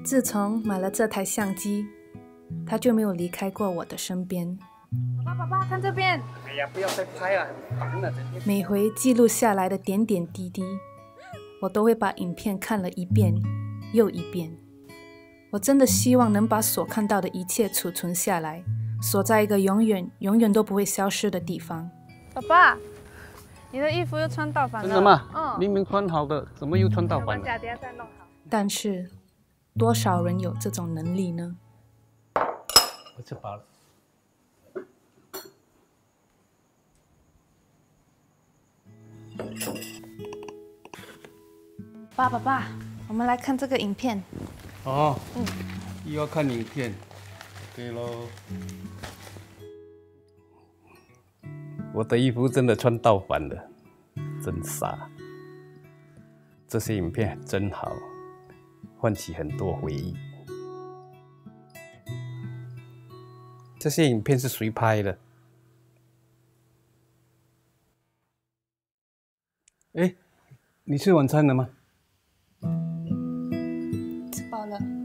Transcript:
自从买了这台相机，他就没有离开过我的身边。 爸爸，看这边！ 哎呀，不要再拍了，很烦了，整天。 每回记录下来的点点滴滴，我都会把影片看了一遍又一遍。我真的希望能把所看到的一切储存下来，锁在一个永远都不会消失的地方。 爸爸，你的衣服又穿倒反了。 真的吗？ 嗯。 明明穿好的，怎么又穿倒反了？ 等下再弄好。 但是，多少人有这种能力呢？ 我吃饱了。 爸，我们来看这个影片。 哦，又要看影片，对喽。我的衣服真的穿倒反了，真傻。这些影片真好，唤起很多回忆。这些影片是谁拍的？哎，你吃晚餐了吗？ 吃饱了。